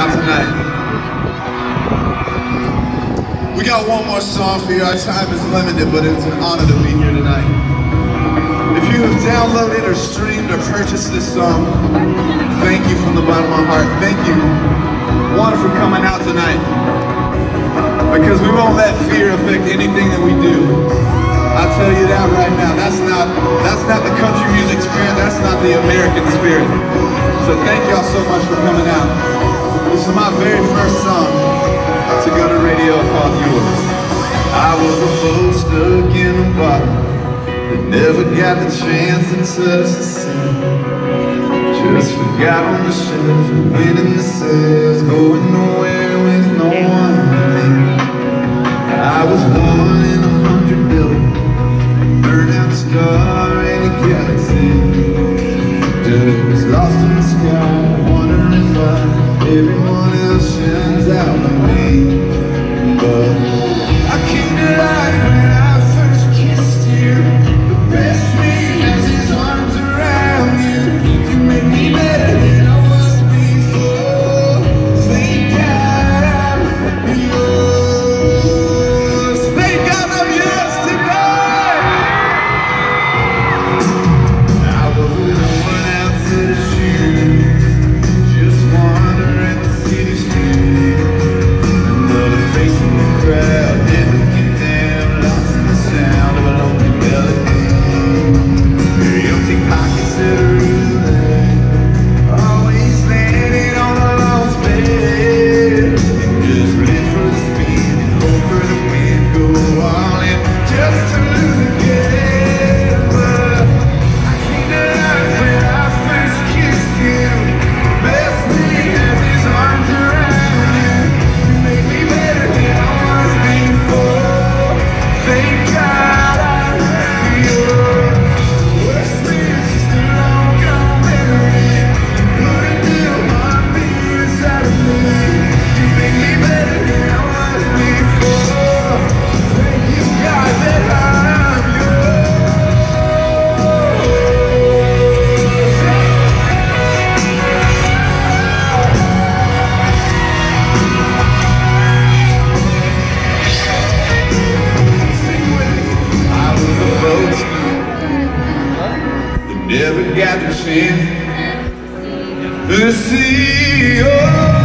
out tonight. We got one more song for you. Our time is limited, but it's an honor to be here tonight. If you have downloaded or streamed or purchased this song, thank you from the bottom of my heart. Thank you, one, for coming out tonight. Because we won't let fear affect anything that we do. I'll tell you that right now. That's not the country music spirit. That's not the American spirit. So thank y'all so much for coming out. This is my very first song to go to radio called Yours. I was a fool stuck in a bottle that never got the chance to touch the sun. Just forgot on the shelf, went in the cells, going nowhere with no one to me. I was 1 in 100 billion, burned out star in a galaxy. Just lost in the sky, wondering why everyone else shines out on me. But I came to life when I first kissed you. The best me has his arms around you. You made me better than I was before. Thank God I'm yours. Thank God I'm yours tonight. I was going out to the shoe, just wandering the city street. Another face in the crowd, never get down, lost in the sound of a lonely melody. Very empty pockets that are roulette, always landing on a lost bed. And just live for the speed and hope for the wind, go all in just to lose again. But I came to life when I first kissed you. Best thing has his arms around you. You made me better than I was before. Thank God I'm yours. Worst thing is just a long gone memory. Put a new heartbeat inside of me. You made me better than I was before. Thank you God that I'm yours. I was a boat that never got the chance to see your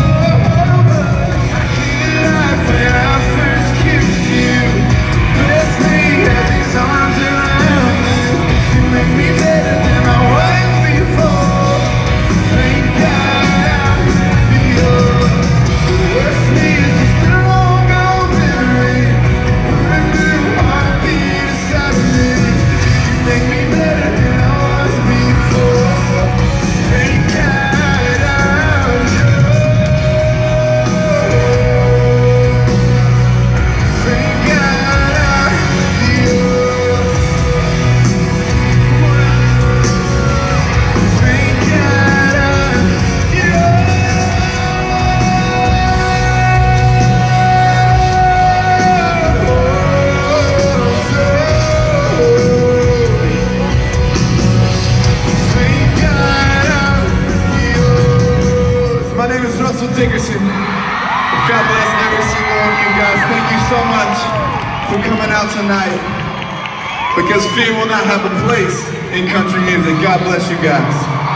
I came to life when I first kissed you. Best thing had his arms around you. You made me better than I was before. Thank God I'm yours. The worst thing is just a long gone memory. Put a new heartbeat inside of me. You make me better than I was before. Thank God I'm yours. Thank God I'm yours. Thank God I'm yours. My name is Russell Dickerson. God bless every single one of you guys. Thank you so much for coming out tonight. Because fear will not have a place in country music. God bless you guys.